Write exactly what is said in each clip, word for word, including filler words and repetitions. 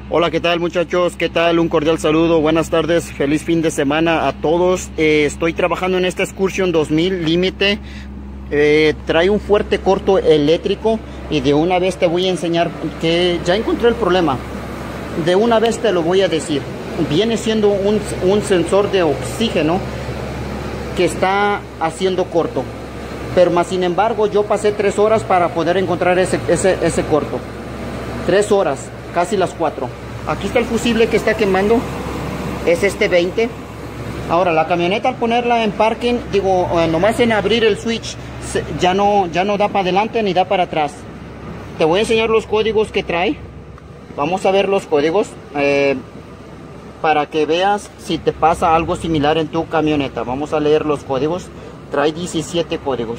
Hola, ¿qué tal muchachos? ¿Qué tal? Un cordial saludo, buenas tardes, feliz fin de semana a todos. Eh, estoy trabajando en esta Excursion dos mil Límite. Eh, trae un fuerte corto eléctrico y de una vez te voy a enseñar que ya encontré el problema. De una vez te lo voy a decir. Viene siendo un, un sensor de oxígeno que está haciendo corto. Pero más sin embargo yo pasé tres horas para poder encontrar ese, ese, ese corto. Tres horas. Casi las cuatro. Aquí está el fusible que está quemando. Es este veinte. Ahora la camioneta al ponerla en parking, digo, nomás en abrir el switch, ya no, ya no da para adelante ni da para atrás. Te voy a enseñar los códigos que trae. Vamos a ver los códigos eh, para que veas si te pasa algo similar en tu camioneta. Vamos a leer los códigos. Trae diecisiete códigos.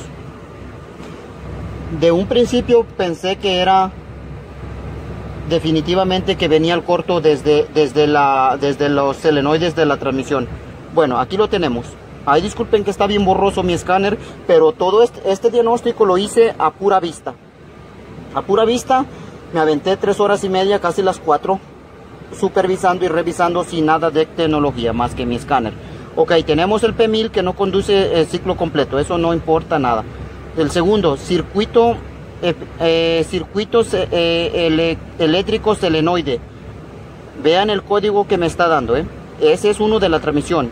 De un principio pensé que era definitivamente que venía el corto desde, desde, la, desde los solenoides de la transmisión. Bueno, aquí lo tenemos. Ay, disculpen que está bien borroso mi escáner, pero todo este, este diagnóstico lo hice a pura vista. A pura vista me aventé tres horas y media, casi las cuatro, supervisando y revisando sin nada de tecnología más que mi escáner. Ok, tenemos el P mil que no conduce el ciclo completo, eso no importa nada. El segundo, circuito Eh, eh, circuitos eh, ele eléctrico solenoide. Vean el código que me está dando, ¿eh? Ese es uno de la transmisión.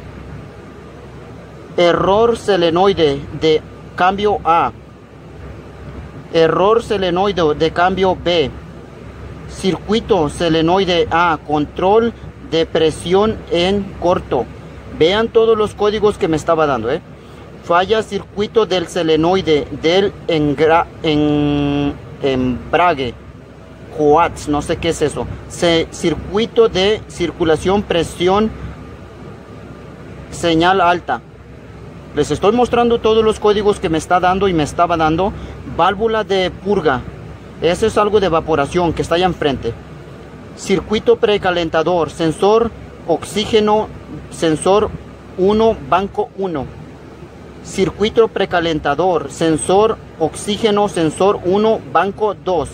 Error solenoide de cambio A. Error solenoide de cambio B. Circuito solenoide A. Control de presión en corto. Vean todos los códigos que me estaba dando, ¿eh? Falla circuito del solenoide del engra, en, embrague, coax, no sé qué es eso. Se, circuito de circulación, presión, señal alta. Les estoy mostrando todos los códigos que me está dando y me estaba dando. Válvula de purga, eso es algo de evaporación que está allá enfrente. Circuito precalentador, sensor oxígeno, sensor uno, banco uno. Circuito precalentador, sensor oxígeno, sensor uno, banco dos.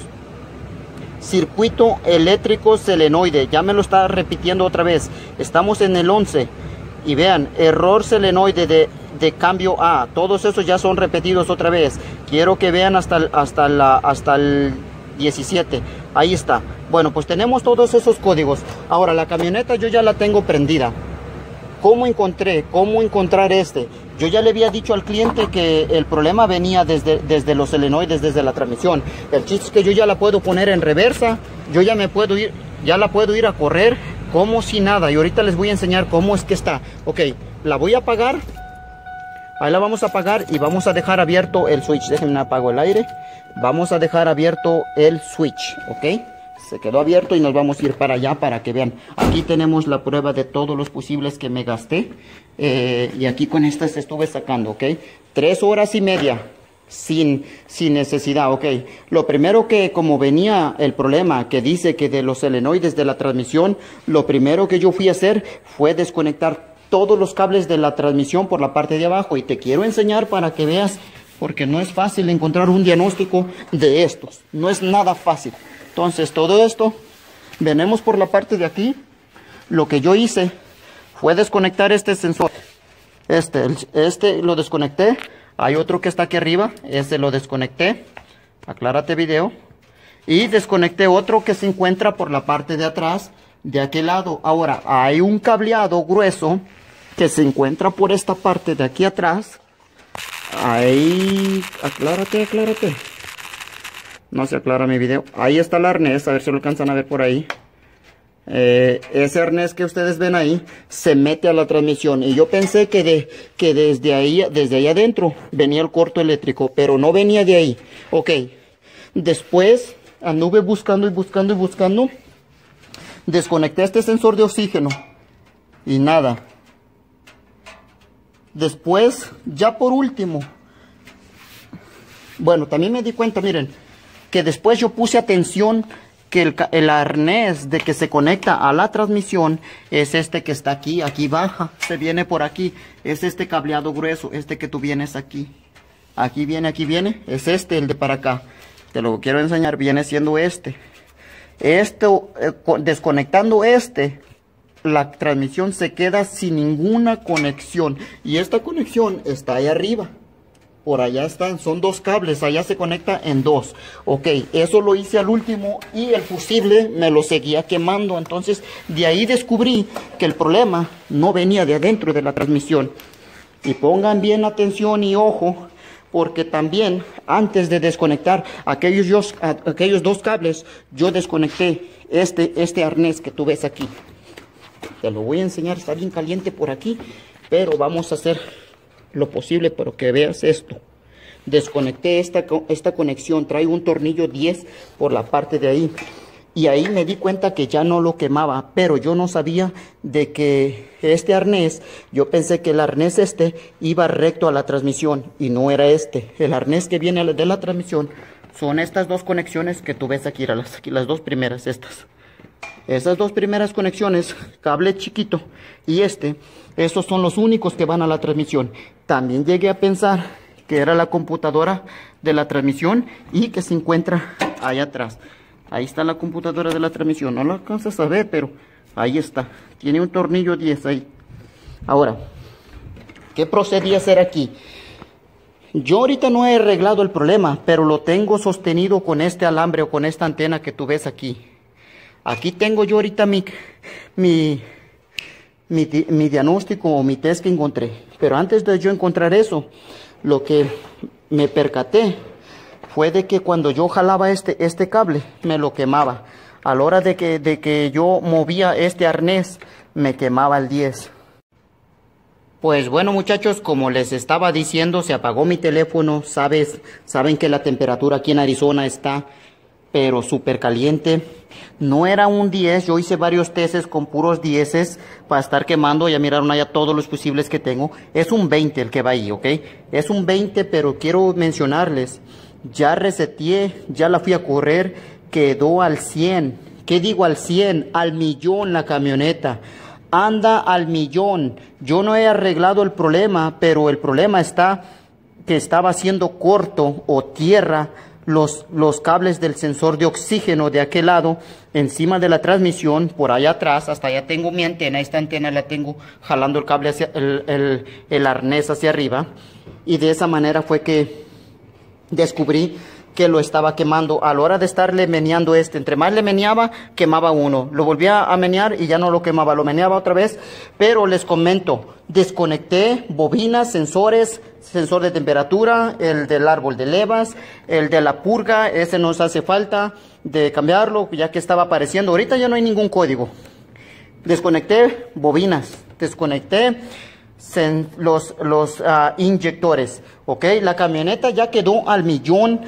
Circuito eléctrico solenoide, ya me lo está repitiendo otra vez. Estamos en el once. Y vean, error solenoide de, de cambio A. Todos esos ya son repetidos otra vez. Quiero que vean hasta el, hasta la, hasta el diecisiete. Ahí está. Bueno, pues tenemos todos esos códigos. Ahora, la camioneta yo ya la tengo prendida. ¿Cómo encontré? ¿Cómo encontrar este? Yo ya le había dicho al cliente que el problema venía desde, desde los solenoides, desde la transmisión. El chiste es que yo ya la puedo poner en reversa. Yo ya me puedo ir, ya la puedo ir a correr como si nada. Y ahorita les voy a enseñar cómo es que está. Ok, la voy a apagar. Ahí la vamos a apagar y vamos a dejar abierto el switch. Déjenme apago el aire. Vamos a dejar abierto el switch, ok. Se quedó abierto y nos vamos a ir para allá para que vean. Aquí tenemos la prueba de todos los fusibles que me gasté. Eh, y aquí con estas estuve sacando, ¿ok? Tres horas y media sin, sin necesidad, ¿ok? Lo primero que, como venía el problema que dice que de los solenoides de la transmisión, lo primero que yo fui a hacer fue desconectar todos los cables de la transmisión por la parte de abajo. Y te quiero enseñar para que veas, porque no es fácil encontrar un diagnóstico de estos. No es nada fácil. Entonces todo esto, venimos por la parte de aquí. Lo que yo hice fue desconectar este sensor. Este, este lo desconecté. Hay otro que está aquí arriba. Este lo desconecté. Aclárate video. Y desconecté otro que se encuentra por la parte de atrás de aquel lado. Ahora, hay un cableado grueso que se encuentra por esta parte de aquí atrás. Ahí, aclárate, aclárate. No se aclara mi video. Ahí está el arnés, a ver si lo alcanzan a ver por ahí. Eh, ese arnés que ustedes ven ahí se mete a la transmisión. Y yo pensé que, de, que desde ahí, desde ahí adentro venía el corto eléctrico, pero no venía de ahí. Ok. Después anduve buscando y buscando y buscando. Desconecté este sensor de oxígeno. Y nada. Después, ya por último. Bueno, también me di cuenta, miren, que después yo puse atención que el, el arnés de que se conecta a la transmisión es este que está aquí, aquí baja, se viene por aquí, es este cableado grueso, este que tú vienes aquí, aquí viene, aquí viene, es este el de para acá, te lo quiero enseñar, viene siendo este, Esto, eh, desconectando este, la transmisión se queda sin ninguna conexión. Y esta conexión está ahí arriba. Por allá están, son dos cables, allá se conecta en dos. Ok, eso lo hice al último y el fusible me lo seguía quemando. Entonces de ahí descubrí que el problema no venía de adentro de la transmisión. Y pongan bien atención y ojo, porque también antes de desconectar aquellos dos, aquellos dos cables, yo desconecté este, este arnés que tú ves aquí. Te lo voy a enseñar, está bien caliente por aquí, pero vamos a hacer lo posible para que veas esto. Desconecté esta, esta conexión, trae un tornillo diez por la parte de ahí. Y ahí me di cuenta que ya no lo quemaba, pero yo no sabía de que este arnés, yo pensé que el arnés este iba recto a la transmisión y no era este. El arnés que viene de la transmisión son estas dos conexiones que tú ves aquí, las, aquí las dos primeras, estas. Esas dos primeras conexiones, cable chiquito y este, esos son los únicos que van a la transmisión. También llegué a pensar que era la computadora de la transmisión y que se encuentra allá atrás. Ahí está la computadora de la transmisión, no la alcanzas a ver, pero ahí está. Tiene un tornillo diez ahí. Ahora, ¿qué procedí a hacer aquí? Yo ahorita no he arreglado el problema, pero lo tengo sostenido con este alambre o con esta antena que tú ves aquí. Aquí tengo yo ahorita mi, mi, mi, mi diagnóstico o mi test que encontré. Pero antes de yo encontrar eso, lo que me percaté fue de que cuando yo jalaba este, este cable, me lo quemaba. A la hora de que, de que yo movía este arnés, me quemaba el diez. Pues bueno, muchachos, como les estaba diciendo, se apagó mi teléfono. Sabes, saben que la temperatura aquí en Arizona está pero súper caliente. No era un diez, yo hice varios testes con puros dieces para estar quemando. Ya miraron allá todos los fusibles que tengo. Es un veinte el que va ahí, ¿ok? Es un veinte, pero quiero mencionarles, ya reseteé, ya la fui a correr, quedó al cien. ¿Qué digo al cien? Al millón la camioneta. Anda al millón. Yo no he arreglado el problema, pero el problema está que estaba haciendo corto o tierra Los, los cables del sensor de oxígeno de aquel lado, encima de la transmisión, por allá atrás. Hasta allá tengo mi antena. Esta antena la tengo jalando el cable hacia el, el, el arnés hacia arriba. Y de esa manera fue que descubrí que lo estaba quemando. A la hora de estarle meneando este, entre más le meneaba, quemaba uno. Lo volvía a menear y ya no lo quemaba. Lo meneaba otra vez. Pero les comento, desconecté bobinas, sensores, sensor de temperatura, el del árbol de levas, el de la purga, ese nos hace falta de cambiarlo, ya que estaba apareciendo. Ahorita ya no hay ningún código. Desconecté bobinas, desconecté los, los uh, inyectores, ok. La camioneta ya quedó al millón,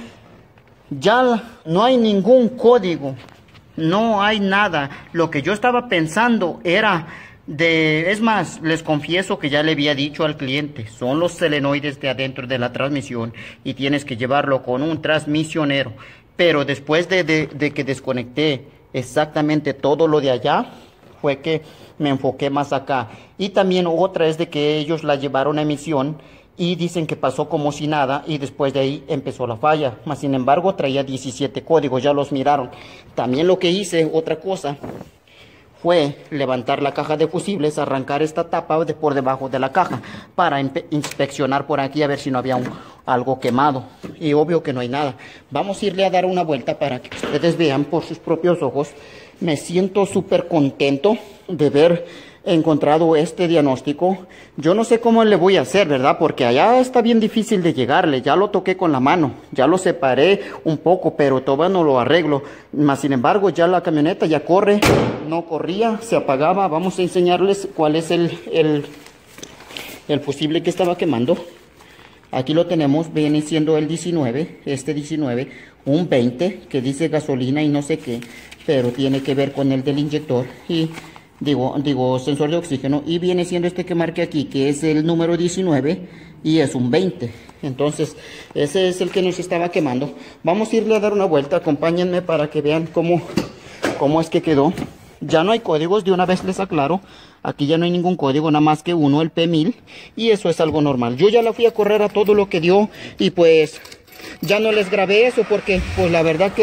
ya no hay ningún código, no hay nada. Lo que yo estaba pensando era de, es más, les confieso que ya le había dicho al cliente, son los solenoides de adentro de la transmisión y tienes que llevarlo con un transmisionero. Pero después de, de, de que desconecté exactamente todo lo de allá, fue que me enfoqué más acá. Y también otra es de que ellos la llevaron a emisión y dicen que pasó como si nada y después de ahí empezó la falla. Mas sin embargo traía diecisiete códigos, ya los miraron. También lo que hice, otra cosa, fue levantar la caja de fusibles, arrancar esta tapa de por debajo de la caja para inspeccionar por aquí a ver si no había un, algo quemado. Y obvio que no hay nada. Vamos a irle a dar una vuelta para que ustedes vean por sus propios ojos. Me siento súper contento de ver encontrado este diagnóstico. Yo no sé cómo le voy a hacer, ¿verdad? Porque allá está bien difícil de llegarle. Ya lo toqué con la mano, ya lo separé un poco, pero todavía no lo arreglo. Mas sin embargo, ya la camioneta ya corre. No corría, se apagaba. Vamos a enseñarles cuál es el, el, el fusible que estaba quemando. Aquí lo tenemos, viene siendo el diecinueve, este diecinueve, un veinte que dice gasolina y no sé qué, pero tiene que ver con el del inyector y digo, digo sensor de oxígeno, y viene siendo este que marqué aquí, que es el número diecinueve y es un veinte. Entonces ese es el que nos estaba quemando. Vamos a irle a dar una vuelta, acompáñenme para que vean cómo, cómo es que quedó. Ya no hay códigos, de una vez les aclaro. Aquí ya no hay ningún código, nada más que uno, el P mil. Y eso es algo normal. Yo ya la fui a correr a todo lo que dio. Y pues ya no les grabé eso porque pues la verdad que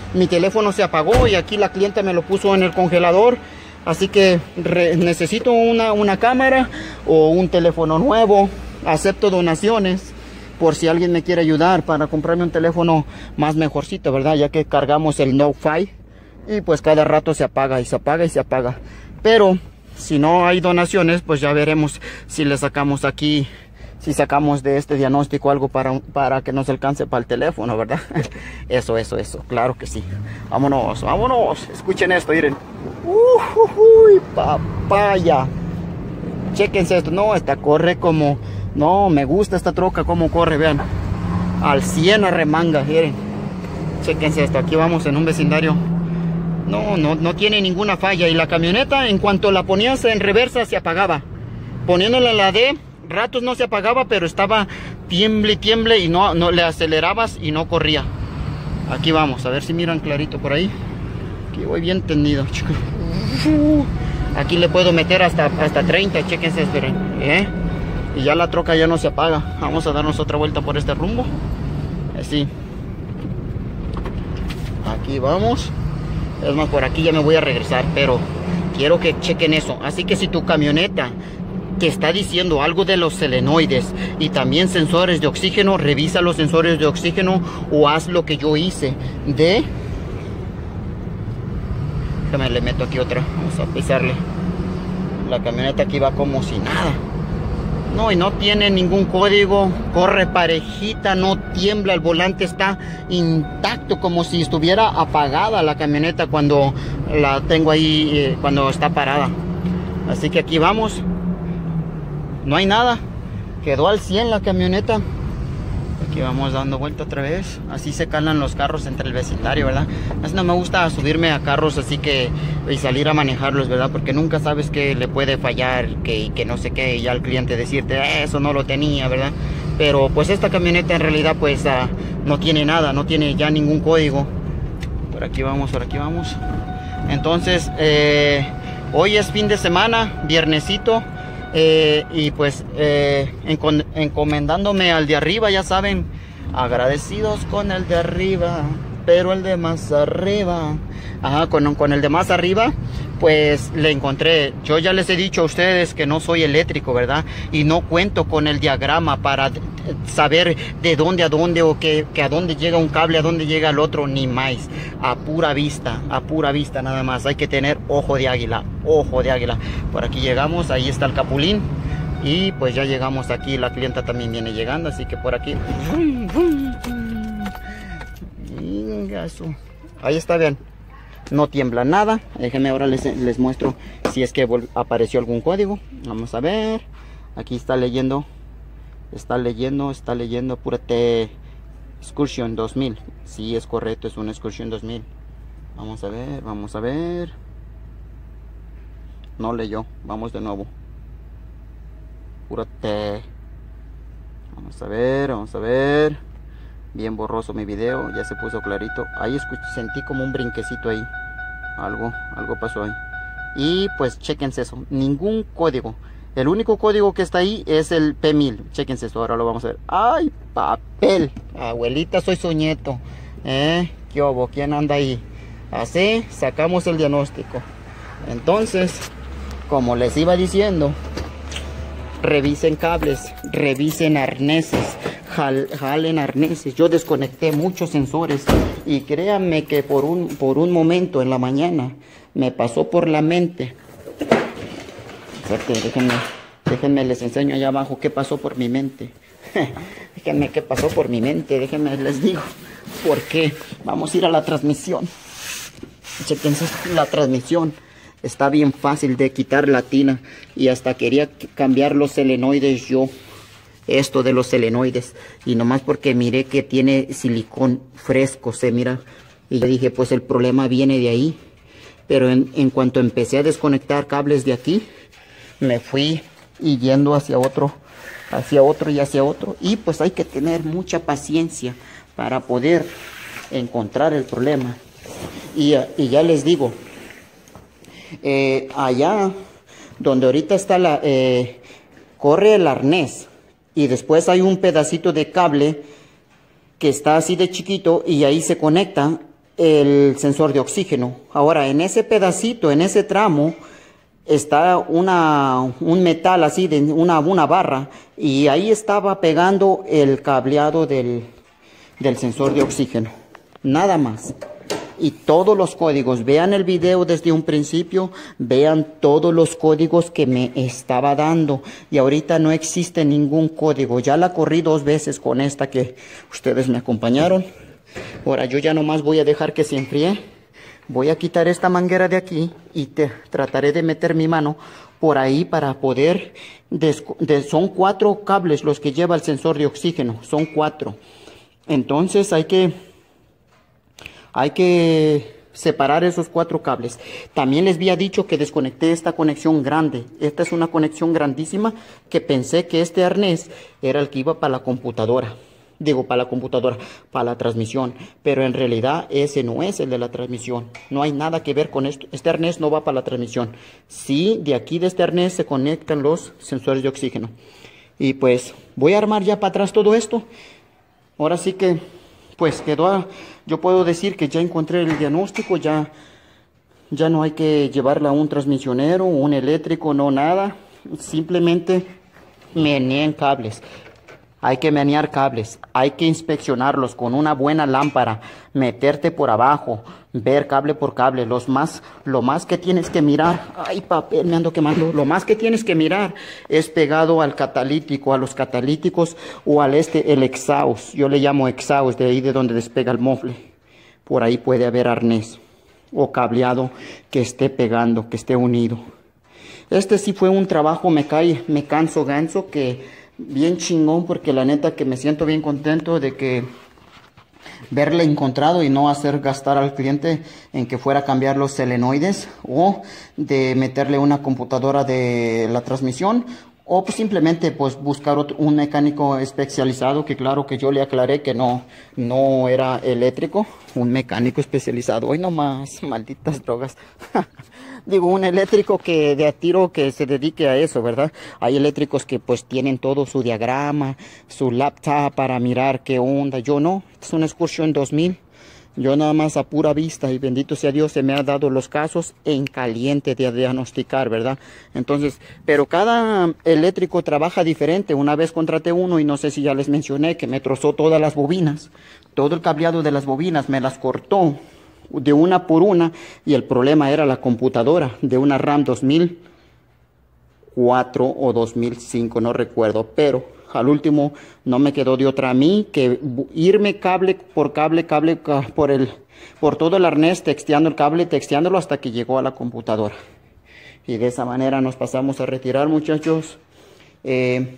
mi teléfono se apagó y aquí la clienta me lo puso en el congelador. Así que re, necesito una, una cámara o un teléfono nuevo. Acepto donaciones por si alguien me quiere ayudar para comprarme un teléfono más mejorcito, ¿verdad? Ya que cargamos el Note cinco y pues cada rato se apaga y se apaga y se apaga. Pero si no hay donaciones, pues ya veremos si le sacamos aquí, si sacamos de este diagnóstico algo para, para que nos alcance para el teléfono, ¿verdad? Eso, eso, eso, claro que sí. Vámonos, vámonos. Escuchen esto, miren. Uh, uy, papaya. Chequense esto. No, esta corre como... No, me gusta esta troca, como corre, vean. Al cien a remanga, miren. Chequense esto. Aquí vamos en un vecindario. No, no, no tiene ninguna falla. Y la camioneta, en cuanto la ponías en reversa, se apagaba. Poniéndola en la D, ratos no se apagaba, pero estaba tiemble, tiemble y no, no le acelerabas y no corría. Aquí vamos, a ver si miran clarito por ahí. Aquí voy bien tendido, chicos. Aquí le puedo meter hasta, hasta treinta, chequense, esperen, ¿eh? Y ya la troca ya no se apaga. Vamos a darnos otra vuelta por este rumbo. Así. Aquí vamos. Es más, por aquí ya me voy a regresar, pero quiero que chequen eso. Así que si tu camioneta te está diciendo algo de los selenoides y también sensores de oxígeno, revisa los sensores de oxígeno o haz lo que yo hice de... Déjame, le meto aquí otra. Vamos a pisarle. La camioneta aquí va como si nada. No, y no tiene ningún código, corre parejita, no tiembla, el volante está intacto, como si estuviera apagada la camioneta cuando la tengo ahí, eh, cuando está parada. Así que aquí vamos, no hay nada, quedó al cien la camioneta. Aquí vamos dando vuelta otra vez. Así se calan los carros entre el vecindario, ¿verdad? Así no me gusta subirme a carros así que y salir a manejarlos, ¿verdad? Porque nunca sabes que le puede fallar, que, que no sé qué, y ya el cliente decirte, eh, eso no lo tenía, ¿verdad? Pero pues esta camioneta en realidad pues uh, no tiene nada, no tiene ya ningún código. Por aquí vamos, por aquí vamos. Entonces, eh, hoy es fin de semana, viernesito. Eh, y pues eh, encom encomendándome al de arriba, ya saben, agradecidos con el de arriba, pero el de más arriba, ajá, con, con el de más arriba, pues le encontré. Yo ya les he dicho a ustedes que no soy eléctrico, ¿verdad? Y no cuento con el diagrama para saber de dónde a dónde o que, que a dónde llega un cable, a dónde llega el otro, ni más. A pura vista, a pura vista nada más. Hay que tener ojo de águila, ojo de águila. Por aquí llegamos, ahí está el capulín. Y pues ya llegamos aquí, la clienta también viene llegando, así que por aquí. Ahí está, bien. No tiembla nada. Déjenme ahora les, les muestro si es que apareció algún código. Vamos a ver. Aquí está leyendo. Está leyendo, está leyendo. Apúrate. Excursion dos mil. Sí, es correcto, es una Excursion dos mil. Vamos a ver, vamos a ver. No leyó. Vamos de nuevo. Apúrate. Vamos a ver, vamos a ver. Bien borroso mi video, ya se puso clarito. Ahí escuché, sentí como un brinquecito ahí. Algo, algo pasó ahí. Y pues chequense eso, ningún código. El único código que está ahí es el P mil. Chequense eso, ahora lo vamos a ver. ¡Ay, papel! Abuelita, soy su nieto. ¿Eh? ¿Qué hubo? ¿Quién anda ahí? Así sacamos el diagnóstico. Entonces, como les iba diciendo, revisen cables, revisen arneses, jal, jalen arneses. Yo desconecté muchos sensores y créanme que por un, por un momento en la mañana me pasó por la mente. Déjenme, déjenme les enseño allá abajo qué pasó por mi mente. Déjenme qué pasó por mi mente, déjenme les digo por qué. Vamos a ir a la transmisión. Chequense la transmisión. Está bien fácil de quitar la tina. Y hasta quería cambiar los selenoides yo. Esto de los selenoides. Y nomás porque miré que tiene silicón fresco. Se mira. Y yo dije, pues el problema viene de ahí. Pero en, en cuanto empecé a desconectar cables de aquí, me fui y yendo hacia otro. Hacia otro y hacia otro. Y pues hay que tener mucha paciencia para poder encontrar el problema. Y, y ya les digo. Eh, allá donde ahorita está la eh, corre el arnés y después hay un pedacito de cable que está así de chiquito y ahí se conecta el sensor de oxígeno. Ahora, en ese pedacito, en ese tramo, está una, un metal así, de una, una barra, y ahí estaba pegando el cableado del, del sensor de oxígeno. Nada más. Y todos los códigos, vean el video desde un principio, vean todos los códigos que me estaba dando. Y ahorita no existe ningún código. Ya la corrí dos veces con esta que ustedes me acompañaron. Ahora yo ya nomás voy a dejar que se enfríe. Voy a quitar esta manguera de aquí y te, trataré de meter mi mano por ahí para poder... De, son cuatro cables los que lleva el sensor de oxígeno. Son cuatro. Entonces hay que... Hay que separar esos cuatro cables. También les había dicho que desconecté esta conexión grande. Esta es una conexión grandísima que pensé que este arnés era el que iba para la computadora. Digo, para la computadora, para la transmisión. Pero en realidad ese no es el de la transmisión. No hay nada que ver con esto. Este arnés no va para la transmisión. Sí, de aquí de este arnés se conectan los sensores de oxígeno. Y pues voy a armar ya para atrás todo esto. Ahora sí que, pues quedó... A, yo puedo decir que ya encontré el diagnóstico. Ya, ya no hay que llevarla a un transmisionero, un eléctrico, no nada. Simplemente menean cables. Hay que menear cables, hay que inspeccionarlos con una buena lámpara, meterte por abajo, ver cable por cable. Los más, lo más que tienes que mirar, ay papel, me ando quemando, lo más que tienes que mirar es pegado al catalítico, a los catalíticos o al este, el exhaust. Yo le llamo exhaust, de ahí de donde despega el mofle. Por ahí puede haber arnés o cableado que esté pegando, que esté unido. Este sí fue un trabajo, me cae, me canso ganso, que... bien chingón, porque la neta que me siento bien contento de que verle encontrado y no hacer gastar al cliente en que fuera a cambiar los solenoides o de meterle una computadora de la transmisión o pues simplemente pues buscar otro, un mecánico especializado, que claro que yo le aclaré que no, no era eléctrico, un mecánico especializado. Hoy nomás, malditas drogas. Digo, un eléctrico que de a tiro que se dedique a eso, ¿verdad? Hay eléctricos que pues tienen todo su diagrama, su laptop para mirar qué onda. Yo no, es una Excursion dos mil. Yo nada más a pura vista, y bendito sea Dios, se me ha dado los casos en caliente de diagnosticar, ¿verdad? Entonces, pero cada eléctrico trabaja diferente. Una vez contraté uno y no sé si ya les mencioné que me trozó todas las bobinas. Todo el cableado de las bobinas me las cortó de una por una, y el problema era la computadora de una RAM dos mil cuatro o dos mil cinco, no recuerdo, pero al último no me quedó de otra a mí que irme cable por cable, cable por el, por todo el arnés, texteando el cable, texteándolo hasta que llegó a la computadora. Y de esa manera nos pasamos a retirar, muchachos. Eh,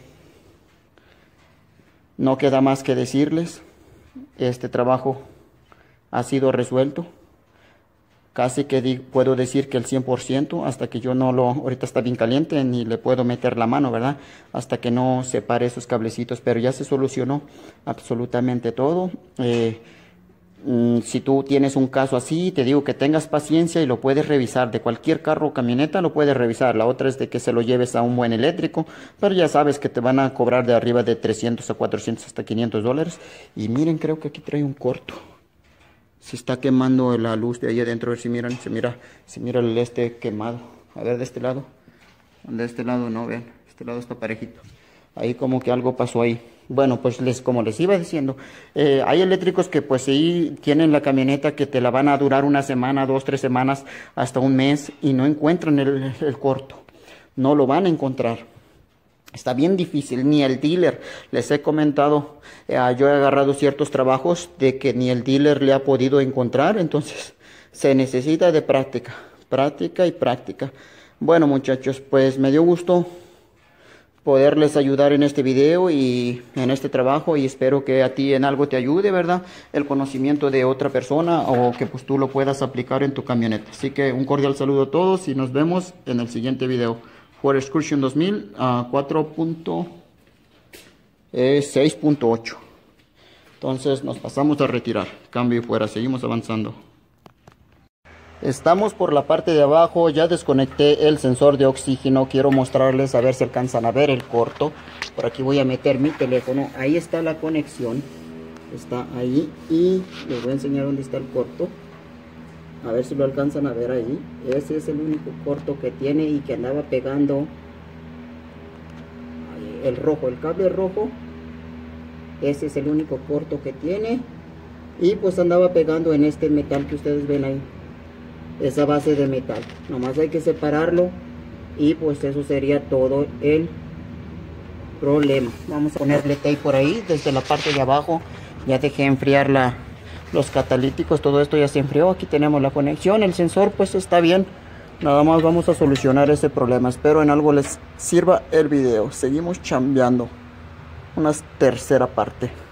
no queda más que decirles, este trabajo ha sido resuelto. Casi que di, puedo decir que el cien por ciento, hasta que yo no lo, ahorita está bien caliente, ni le puedo meter la mano, ¿verdad? Hasta que no separe esos cablecitos, pero ya se solucionó absolutamente todo. Eh, mm, si tú tienes un caso así, te digo que tengas paciencia y lo puedes revisar. De cualquier carro o camioneta lo puedes revisar. La otra es de que se lo lleves a un buen eléctrico, pero ya sabes que te van a cobrar de arriba de trescientos a cuatrocientos hasta quinientos dólares. Y miren, creo que aquí trae un corto. Se está quemando la luz de ahí adentro. A ver si miran, se mira, se mira el este quemado. A ver de este lado. De este lado no, ven. Este lado está parejito. Ahí como que algo pasó ahí. Bueno, pues les, como les iba diciendo, eh, hay eléctricos que pues sí tienen la camioneta que te la van a durar una semana, dos, tres semanas, hasta un mes, y no encuentran el, el corto. No lo van a encontrar. Está bien difícil, ni el dealer, les he comentado, eh, yo he agarrado ciertos trabajos de que ni el dealer le ha podido encontrar, entonces se necesita de práctica, práctica y práctica. Bueno, muchachos, pues me dio gusto poderles ayudar en este video y en este trabajo, y espero que a ti en algo te ayude, ¿verdad? El conocimiento de otra persona, o que pues tú lo puedas aplicar en tu camioneta. Así que un cordial saludo a todos y nos vemos en el siguiente video. Ford Excursion dos mil a cuatro punto seis punto ocho. Entonces nos pasamos a retirar. Cambio y fuera, seguimos avanzando. Estamos por la parte de abajo, ya desconecté el sensor de oxígeno. Quiero mostrarles a ver si alcanzan a ver el corto. Por aquí voy a meter mi teléfono. Ahí está la conexión. Está ahí y les voy a enseñar dónde está el corto. A ver si lo alcanzan a ver ahí. Ese es el único corto que tiene y que andaba pegando el rojo, el cable rojo. Ese es el único corto que tiene. Y pues andaba pegando en este metal que ustedes ven ahí, esa base de metal. Nomás hay que separarlo y pues eso sería todo el problema. Vamos a ponerle tape por ahí desde la parte de abajo. Ya dejé enfriar la, los catalíticos, todo esto ya se enfrió. Aquí tenemos la conexión, el sensor pues está bien. Nada más vamos a solucionar ese problema. Espero en algo les sirva el video. Seguimos chambeando una tercera parte.